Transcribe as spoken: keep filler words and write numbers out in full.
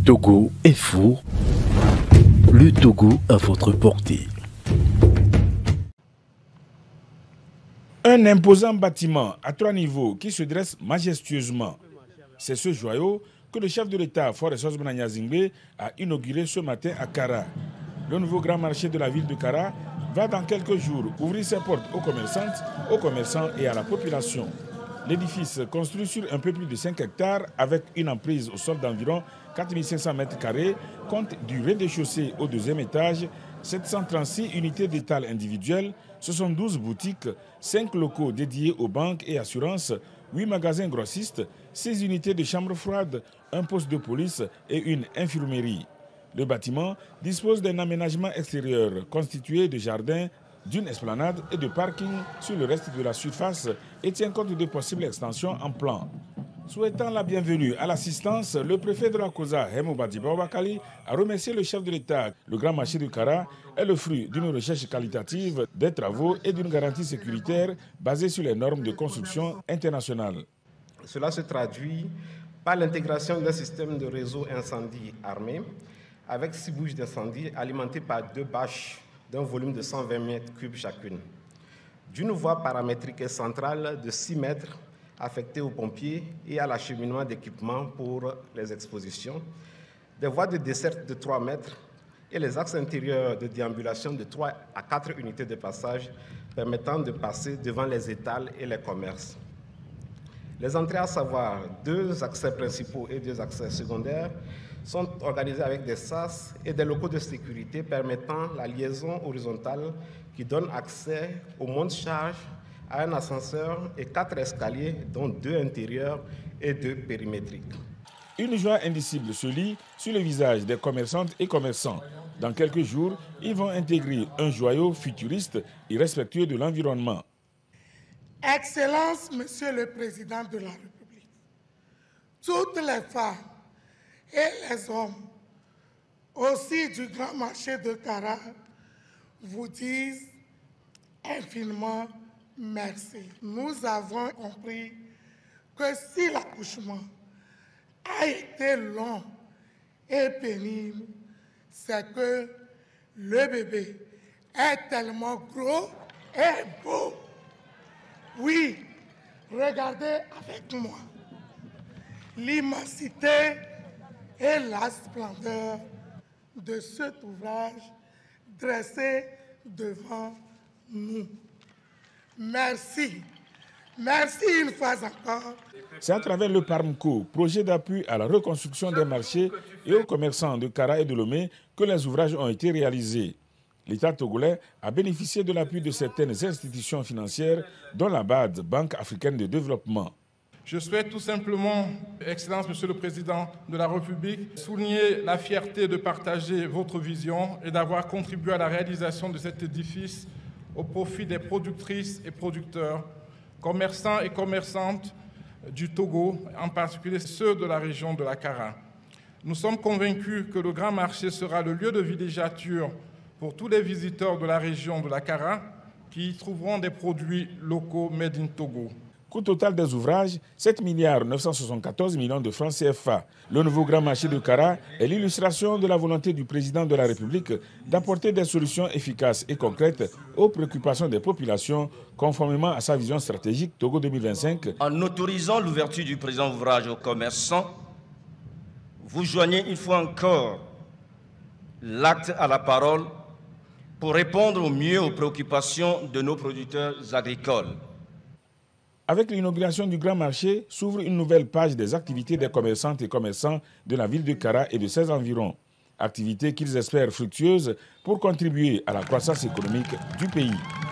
Togo est fou. Le Togo à votre portée. Un imposant bâtiment à trois niveaux qui se dresse majestueusement. C'est ce joyau que le chef de l'État, Faure Sosbena Zingbe, a inauguré ce matin à Kara. Le nouveau grand marché de la ville de Kara va dans quelques jours ouvrir ses portes aux commerçantes, aux commerçants et à la population. L'édifice, construit sur un peu plus de cinq hectares avec une emprise au sol d'environ quatre mille cinq cents mètres carrés, compte du rez-de-chaussée au deuxième étage, sept cent trente-six unités d'étal individuelles, soixante-douze boutiques, cinq locaux dédiés aux banques et assurances, huit magasins grossistes, six unités de chambres froides, un poste de police et une infirmerie. Le bâtiment dispose d'un aménagement extérieur constitué de jardins, d'une esplanade et de parking sur le reste de la surface et tient compte de possibles extensions en plan. Souhaitant la bienvenue à l'assistance, le préfet de la Kosa, Hemou Badiba Ouakali, a remercié le chef de l'État. Le grand marché de Kara est le fruit d'une recherche qualitative, des travaux et d'une garantie sécuritaire basée sur les normes de construction internationales. Cela se traduit par l'intégration d'un système de réseau incendie armé avec six bouches d'incendie alimentées par deux bâches d'un volume de cent vingt mètres cubes chacune, d'une voie paramétrique et centrale de six mètres affectée aux pompiers et à l'acheminement d'équipements pour les expositions, des voies de desserte de trois mètres et les axes intérieurs de déambulation de trois à quatre unités de passage permettant de passer devant les étals et les commerces. Les entrées, à savoir deux accès principaux et deux accès secondaires, sont organisés avec des sas et des locaux de sécurité permettant la liaison horizontale qui donne accès au monte-charge, à un ascenseur et quatre escaliers, dont deux intérieurs et deux périmétriques. Une joie indicible se lit sur le visage des commerçantes et commerçants. Dans quelques jours, ils vont intégrer un joyau futuriste et respectueux de l'environnement. Excellence, Monsieur le Président de la République, toutes les femmes et les hommes, aussi du grand marché de Kara, vous disent infiniment merci. Nous avons compris que si l'accouchement a été long et pénible, c'est que le bébé est tellement gros et beau. Oui, regardez avec moi l'immensité et la splendeur de cet ouvrage dressé devant nous. Merci. Merci une fois encore. C'est à travers le PARMCO, projet d'appui à la reconstruction des marchés et aux commerçants de Kara et de Lomé, que les ouvrages ont été réalisés. L'État togolais a bénéficié de l'appui de certaines institutions financières, dont la B A D, Banque africaine de développement. Je souhaite tout simplement, Excellence, Monsieur le Président de la République, souligner la fierté de partager votre vision et d'avoir contribué à la réalisation de cet édifice au profit des productrices et producteurs, commerçants et commerçantes du Togo, en particulier ceux de la région de la Kara. Nous sommes convaincus que le grand marché sera le lieu de villégiature pour tous les visiteurs de la région de la Kara qui y trouveront des produits locaux made in Togo. Coût total des ouvrages, sept milliards neuf cent soixante-quatorze millions de francs C F A. Le nouveau grand marché de Kara est l'illustration de la volonté du président de la République d'apporter des solutions efficaces et concrètes aux préoccupations des populations, conformément à sa vision stratégique Togo deux mille vingt-cinq. En autorisant l'ouverture du présent ouvrage aux commerçants, vous joignez une fois encore l'acte à la parole pour répondre au mieux aux préoccupations de nos producteurs agricoles. Avec l'inauguration du grand marché, s'ouvre une nouvelle page des activités des commerçantes et commerçants de la ville de Kara et de ses environs. Activités qu'ils espèrent fructueuses pour contribuer à la croissance économique du pays.